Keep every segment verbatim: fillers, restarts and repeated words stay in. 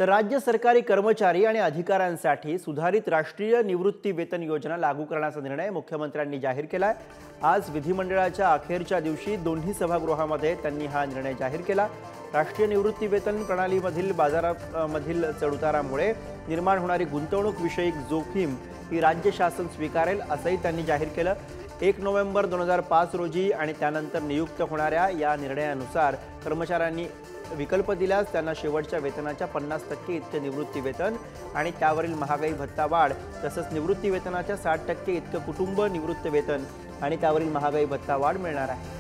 तर राज्य सरकारी कर्मचारी आणि अधिकाऱ्यांसाठी सुधारित राष्ट्रीय निवृत्ती वेतन योजना लागू करण्याचा निर्णय मुख्यमंत्र्यांनी जाहीर केलाय। आज विधिमंडळाच्या अखेरच्या दिवशी दोन्ही सभागृहामध्ये त्यांनी हा निर्णय जाहीर केला। राष्ट्रीय निवृत्ती वेतन प्रणालीमधील बाजारामधील चढउतारामुळे निर्माण होणारी गुंतवणूक विषयक जोखीम ही राज्य शासन स्वीकारेल असंही त्यांनी जाहीर केलं। एक नोव्हेंबर दोन हजार पाच रोजी आणि त्यानंतर नियुक्त होणाऱ्या या निर्णयानुसार कर्मचाऱ्यांनी विकल्प दिल्यास त्यांना शेवटच्या वेतनाच्या पन्नास टक्के इतके निवृत्ती वेतन आणि त्यावरील महागाई भत्ता वाढ तसंच निवृत्ती वेतनाच्या साठ टक्के इतके कुटुंब निवृत्ती वेतन आणि त्यावरील महागाई भत्ता वाढ मिळणार आहे।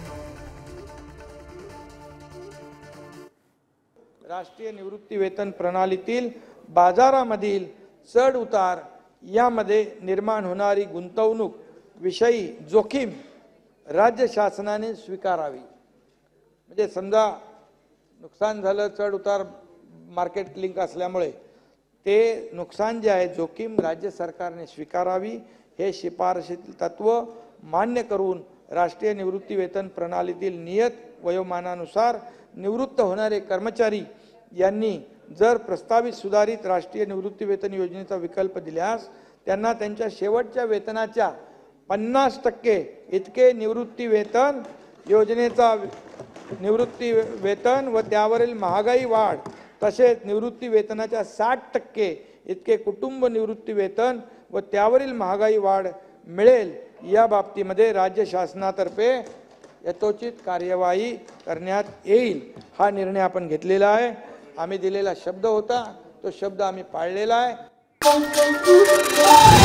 राष्ट्रीय निवृत्ती वेतन प्रणालीतील बाजारामधील चढ उतार यामध्ये निर्माण होणारी गुंतवणूक विषयी जोखीम राज्य शासनाने स्वीकारावी। म्हणजे समजा नुकसान झालं, चढ उतार मार्केट लिंक असल्यामुळे ते नुकसान जे आहे जोखीम राज्य सरकारने स्वीकारावी हे शिफारशीतील तत्व मान्य करून राष्ट्रीय निवृत्ती वेतन प्रणालीतील नियत वयोमानानुसार निवृत्त होणारे कर्मचारी यांनी जर प्रस्तावित सुधारित राष्ट्रीय निवृत्ती वेतन योजनेचा विकल्प दिल्यास त्यांना त्यांच्या शेवटच्या वेतनाच्या पन्नास टक्के इतके निवृत्ती वेतन योजनेचा निवृत्ती वेतन व त्यावरील महागाई वाढ तसेच निवृत्ती वेतनाच्या साठ टक्के इतके कुटुंब निवृत्ती वेतन व त्यावरील महागाई वाढ मिळेल या बाबतीमध्ये राज्य शासनातर्फे यथोचित कार्यवाही करण्यात येईल। हा निर्णय आपण घेतलेला आहे। आम्ही दिलेला शब्द होता तो शब्द आम्ही पाळलेला आहे।